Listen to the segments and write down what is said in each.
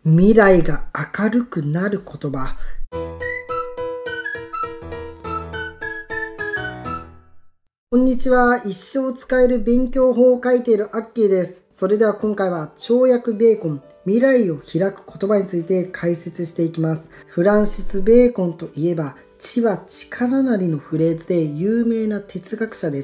未来が明るくなる言葉。こんにちは。一生使える勉強法を書いているアッキーです。それでは今回は跳躍ベーコン、未来を開く言葉について解説していきます。フランシス・ベーコンといえば、知は力なりのフレーズで有名な哲学者です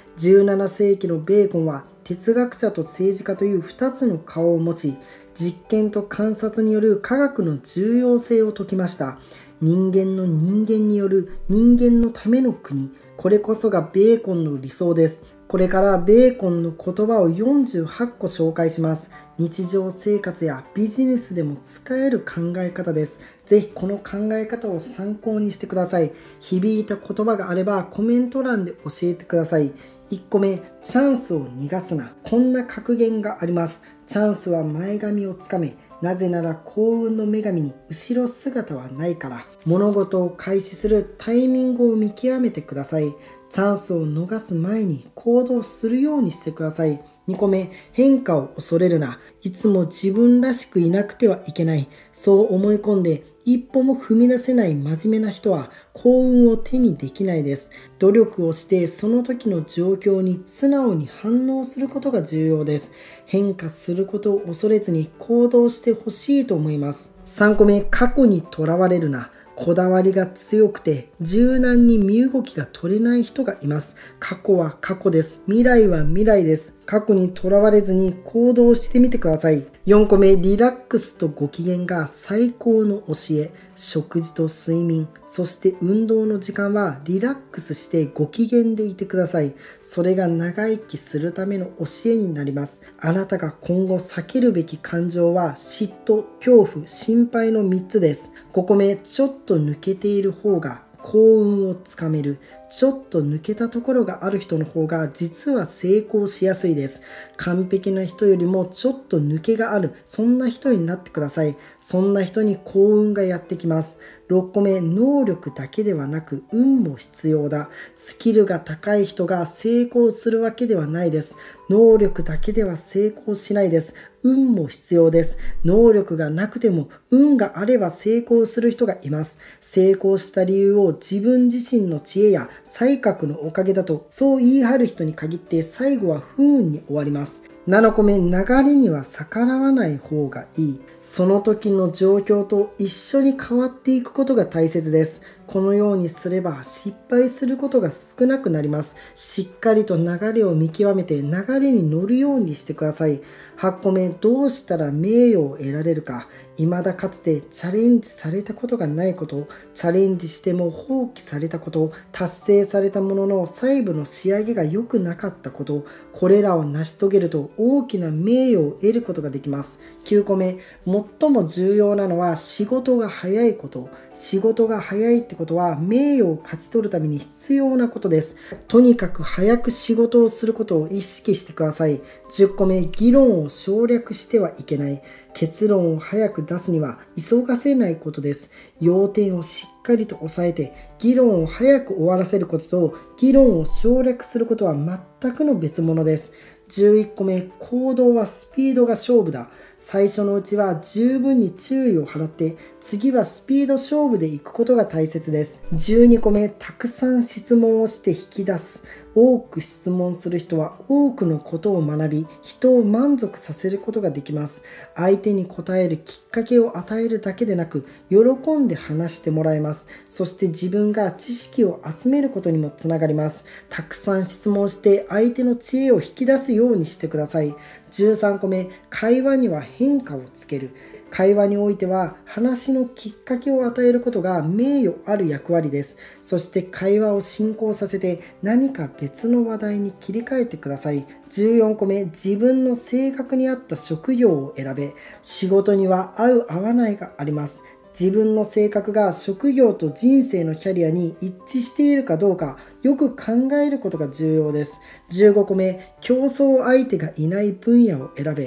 。17世紀のベーコンは哲学者と政治家という2つの顔を持ち、実験と観察による科学の重要性を説きました。人間の人間による人間のための国、これこそがベーコンの理想です。これからベーコンの言葉を48個紹介します。日常生活やビジネスでも使える考え方です。ぜひこの考え方を参考にしてください。響いた言葉があればコメント欄で教えてください。1個目、チャンスを逃がすな。こんな格言があります。チャンスは前髪をつかめ。なぜなら幸運の女神に後ろ姿はないから。物事を開始するタイミングを見極めてください。チャンスを逃す前に行動するようにしてください。2個目、変化を恐れるな。いつも自分らしくいなくてはいけない。そう思い込んで一歩も踏み出せない真面目な人は幸運を手にできないです。努力をしてその時の状況に素直に反応することが重要です。変化することを恐れずに行動してほしいと思います。3個目、過去にとらわれるな。こだわりが強くて柔軟に身動きが取れない人がいます。過去は過去です。未来は未来です。過去にとらわれずに行動してみてください。4個目、リラックスとご機嫌が最高の教え。食事と睡眠、そして運動の時間はリラックスしてご機嫌でいてください。それが長生きするための教えになります。あなたが今後避けるべき感情は嫉妬、恐怖、心配の3つです。5個目、ちょっと抜けている方が幸運をつかめる。ちょっと抜けたところがある人の方が実は成功しやすいです。完璧な人よりもちょっと抜けがある、そんな人になってください。そんな人に幸運がやってきます。6個目、能力だけではなく運も必要だ。スキルが高い人が成功するわけではないです。能力だけでは成功しないです。運も必要です。能力がなくても運があれば成功する人がいます。成功した理由を自分自身の知恵や才覚のおかげだとそう言い張る人に限って最後は不運に終わります。7個目、流れには逆らわない方がいい。その時の状況と一緒に変わっていくことが大切です。このようにすれば失敗することが少なくなります。しっかりと流れを見極めて流れに乗るようにしてください。8個目、どうしたら名誉を得られるか。未だかつてチャレンジされたことがないこと、チャレンジしても放棄されたこと、達成されたものの細部の仕上げが良くなかったこと、これらを成し遂げると大きな名誉を得ることができます。9個目、最も重要なのは仕事が早いこと。仕事が早いってことは名誉を勝ち取るために必要なことです。とにかく早く仕事をすることを意識してください。10個目、議論を省略してはいけない。結論を早く出すには急がせないことです。要点をしっかりと押さえて議論を早く終わらせることと議論を省略することは全くの別物です。11個目、行動はスピードが勝負だ。最初のうちは十分に注意を払って次はスピード勝負でいくことが大切です。12個目、たくさん質問をして引き出す。多く質問する人は多くのことを学び、人を満足させることができます。相手に答えるきっかけを与えるだけでなく、喜んで話してもらえます。そして自分が知識を集めることにもつながります。たくさん質問して相手の知恵を引き出すようにしてください。13個目、会話には変化をつける。会話においては話のきっかけを与えることが名誉ある役割です。そして会話を進行させて何か別の話題に切り替えてください。14個目、自分の性格に合った職業を選べ。仕事には合う合わないがあります。自分の性格が職業と人生のキャリアに一致しているかどうかよく考えることが重要です。15個目、競争相手がいない分野を選べ。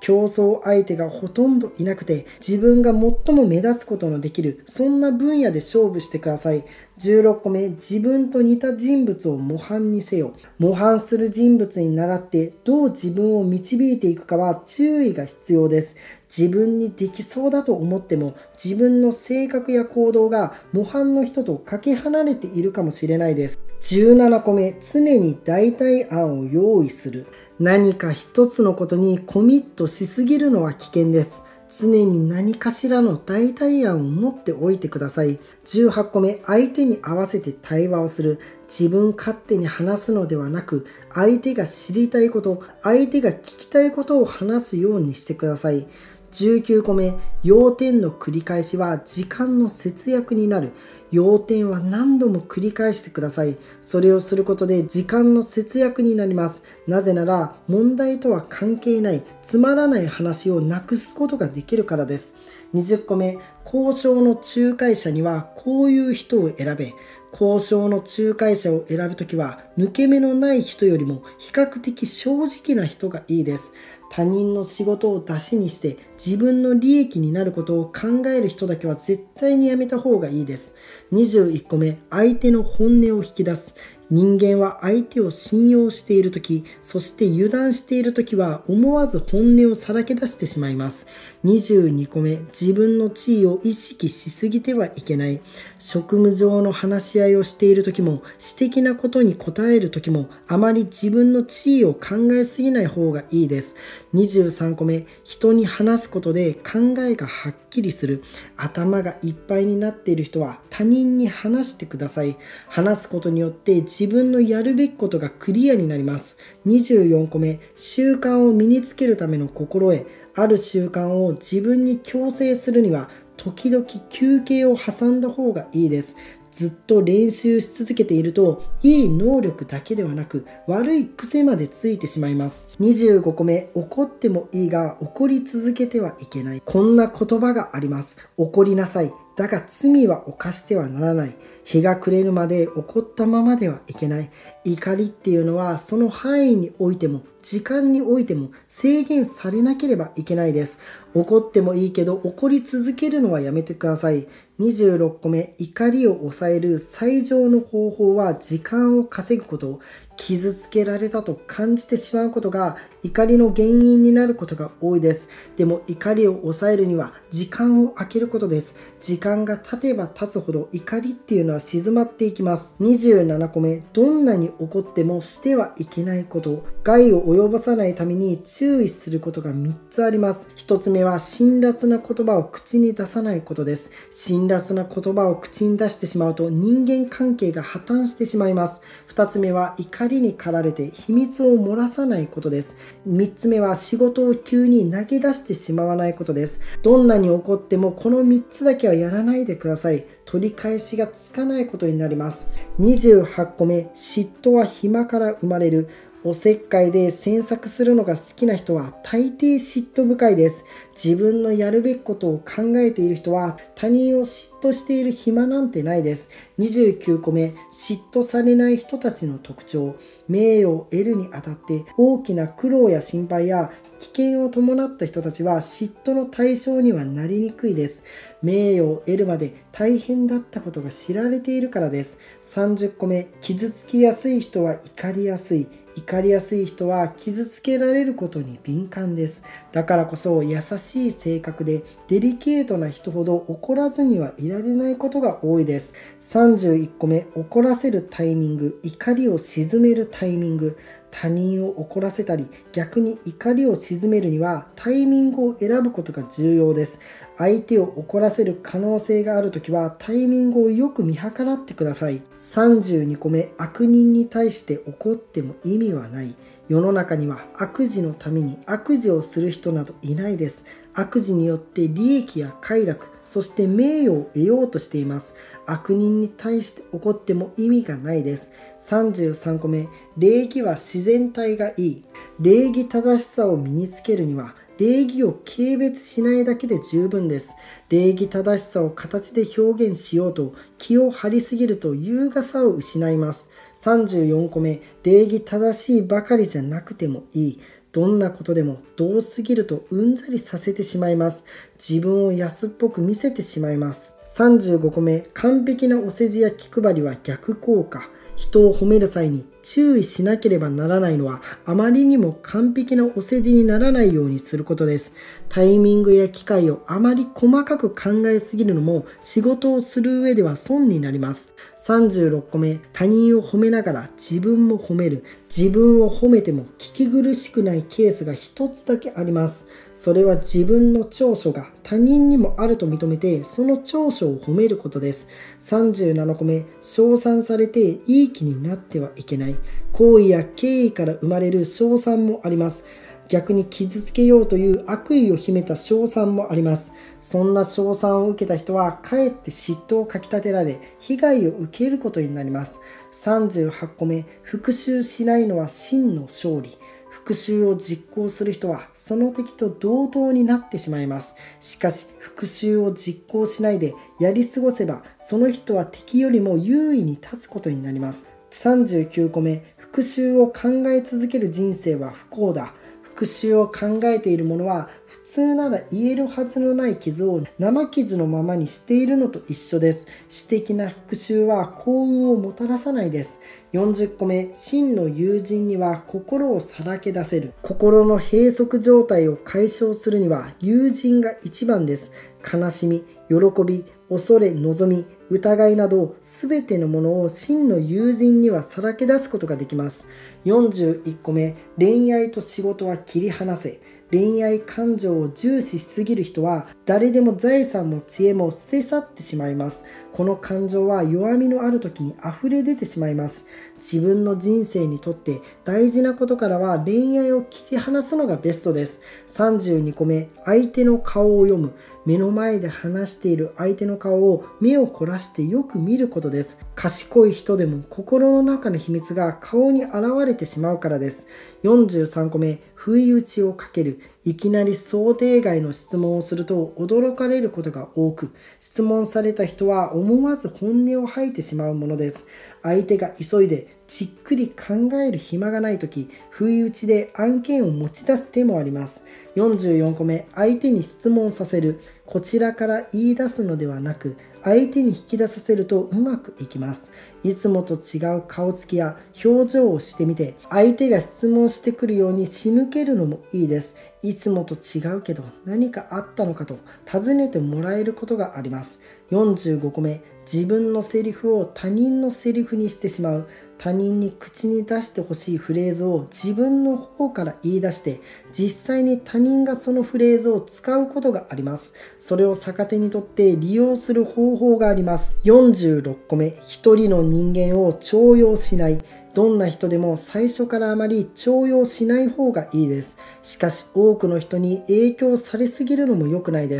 競争相手がほとんどいなくて、自分が最も目立つことのできる、そんな分野で勝負してください。16個目、自分と似た人物を模範にせよ。模範する人物に倣ってどう自分を導いていくかは注意が必要です。自分にできそうだと思っても、自分の性格や行動が模範の人とかけ離れているかもしれないです。17個目、常に代替案を用意する。何か一つのことにコミットしすぎるのは危険です。常に何かしらの代替案を持っておいてください。18個目、相手に合わせて対話をする。自分勝手に話すのではなく、相手が知りたいこと、相手が聞きたいことを話すようにしてください。19個目、要点の繰り返しは時間の節約になる。要点は何度も繰り返してください。それをすることで時間の節約になります。なぜなら問題とは関係ないつまらない話をなくすことができるからです。20個目、交渉の仲介者にはこういう人を選べ。交渉の仲介者を選ぶときは抜け目のない人よりも比較的正直な人がいいです。他人の仕事を出しにして自分の利益になることを考える人だけは絶対にやめた方がいいです。21個目、相手の本音を引き出す。人間は相手を信用しているとき、そして油断しているときは思わず本音をさらけ出してしまいます。22個目、自分の地位を意識しすぎてはいけない。職務上の話し合いをしているときも、私的なことに答えるときも、あまり自分の地位を考えすぎない方がいいです。23個目、人に話すことで考えがはっきりする。頭がいっぱいになっている人は他人に話してください。話すことによって自分のやるべきことがクリアになります。24個目、習慣を身につけるための心得。ある習慣を自分に強制するには時々休憩を挟んだ方がいいです。ずっと練習し続けているといい能力だけではなく悪い癖までついてしまいます。25個目、怒ってもいいが怒り続けてはいけない。こんな言葉があります。怒りなさい。だが罪は犯してはならない。日が暮れるまで怒ったままではいけない。怒りっていうのはその範囲においても時間においても制限されなければいけないです。怒ってもいいけど怒り続けるのはやめてください。26個目、怒りを抑える最上の方法は時間を稼ぐこと。傷つけられたと感じてしまうことが怒りの原因になることが多いです。でも怒りを抑えるには時間を空けることです。時間が経てば経つほど怒りっていうのは静まっていきます。27個目、どんなに怒ってもしてはいけないこと。害を及ぼさないために注意することが3つあります。1つ目は辛辣な言葉を口に出さないことです。辛辣な言葉を口に出してしまうと人間関係が破綻してしまいます。2つ目は怒りに駆られて秘密を漏らさないことです。3つ目は仕事を急に投げ出してしまわないことです。どんなに怒ってもこの3つだけはやらないでください。取り返しがつかないことになります。28個目、嫉妬は暇から生まれる。おせっかいで詮索するのが好きな人は大抵嫉妬深いです。自分のやるべきことを考えている人は他人を嫉妬している暇なんてないです。29個目、嫉妬されない人たちの特徴。名誉を得るにあたって大きな苦労や心配や危険を伴った人たちは嫉妬の対象にはなりにくいです。名誉を得るまで大変だったことが知られているからです。30個目、傷つきやすい人は怒りやすい。怒りやすい人は傷つけられることに敏感です。だからこそ優しい性格でデリケートな人ほど怒らずにはいられないことが多いです。31個目、怒らせるタイミング、怒りを鎮めるタイミング。他人を怒らせたり逆に怒りを鎮めるにはタイミングを選ぶことが重要です。相手を怒らせる可能性があるときはタイミングをよく見計らってください。32個目、悪人に対して怒っても意味はない。世の中には悪事のために悪事をする人などいないです。悪事によって利益や快楽、そして名誉を得ようとしています。悪人に対して怒っても意味がないです。33個目、礼儀は自然体がいい。礼儀正しさを身につけるには礼儀を軽蔑しないだけで十分です。礼儀正しさを形で表現しようと気を張りすぎると優雅さを失います。34個目、礼儀正しいばかりじゃなくてもいい。 どんなことでもどうすぎるとうんざりさせてしまいます。自分を安っぽく見せてしまいます。35個目、完璧なお世辞や気配りは逆効果。人を褒める際に注意しなければならないのは、あまりにも完璧なお世辞にならないようにすることです。タイミングや機会をあまり細かく考えすぎるのも仕事をする上では損になります。36個目、他人を褒めながら自分も褒める。自分を褒めても聞き苦しくないケースが一つだけあります。それは自分の長所が他人にもあると認めて、その長所を褒めることです。37個目、称賛されていい気になってはいけない。好意や敬意から生まれる称賛もあります。逆に傷つけようという悪意を秘めた称賛もあります。そんな称賛を受けた人はかえって嫉妬をかきたてられ、被害を受けることになります。38個目、復讐しないのは真の勝利。復讐を実行する人はその敵と同等になってしまいます。しかし復讐を実行しないでやり過ごせば、その人は敵よりも優位に立つことになります。39個目、復讐を考え続ける人生は不幸だ。復讐を考えている者は普通なら癒えるはずのない傷を生傷のままにしているのと一緒です。私的な復讐は幸運をもたらさないです。40個目、真の友人には心をさらけ出せる。心の閉塞状態を解消するには友人が一番です。悲しみ、喜び、恐れ、望み、疑いなど全てのものを真の友人にはさらけ出すことができます。41個目、恋愛と仕事は切り離せ。恋愛感情を重視しすぎる人は誰でも財産も知恵も捨て去ってしまいます。この感情は弱みのある時に溢れ出てしまいます。自分の人生にとって大事なことからは恋愛を切り離すのがベストです。32個目、相手の顔を読む。目の前で話している相手の顔を目を凝らしてよく見ることです。賢い人でも心の中の秘密が顔に現れてしまうからです。43個目、不意打ちをかける。いきなり想定外の質問をすると驚かれることが多く、質問された人は思わず本音を吐いてしまうものです。相手が急いでじっくり考える暇がないとき、不意打ちで案件を持ち出す手もあります。44個目、相手に質問させる。こちらから言い出すのではなく、相手に引き出させるとうまくいきます。いつもと違う顔つきや表情をしてみて、相手が質問してくるように仕向けるのもいいです。いつもと違うけど何かあったのかと尋ねてもらえることがあります。45個目、自分のセリフを他人のセリフにしてしまう。他人に口に出してほしいフレーズを自分の方から言い出して、実際に他人がそのフレーズを使うことがあります。それを逆手にとって利用する方法があります。46個目、一人の人間を重用しない。どんな人でも最初からあまり重用しない方がいいです。しかし多くの人に影響されすぎるのも良くないです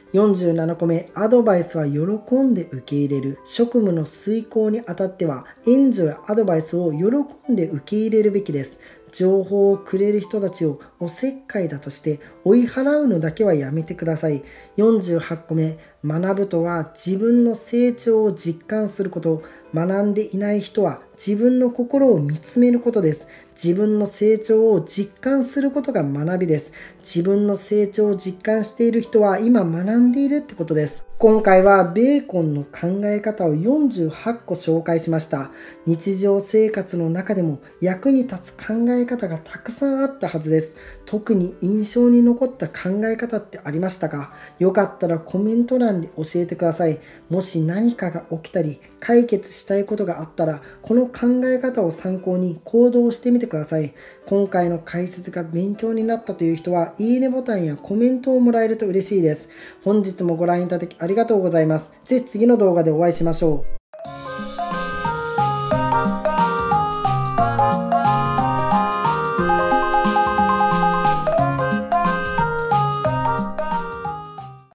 。47個目、アドバイスは喜んで受け入れる。職務の遂行にあたっては援助やアドバイスを喜んで受け入れるべきです。情報をくれる人たちをおせっかいだとして追い払うのだけはやめてください。48個目、学ぶとは自分の成長を実感すること。学んでいない人は自分の心を見つめることです。自分の成長を実感することが学びです。自分の成長を実感している人は今学んでいるってことです。今回はベーコンの考え方を48個紹介しました。日常生活の中でも役に立つ考え方がたくさんあったはずです。特に印象に残った考え方ってありましたか？よかったらコメント欄で教えてください。もし何かが起きたり解決したいことがあったら、この考え方を参考に行動してみてください。今回の解説が勉強になったという人は、いいねボタンやコメントをもらえると嬉しいです。本日もご覧いただきありがとうございます。ぜひ次の動画でお会いしましょう。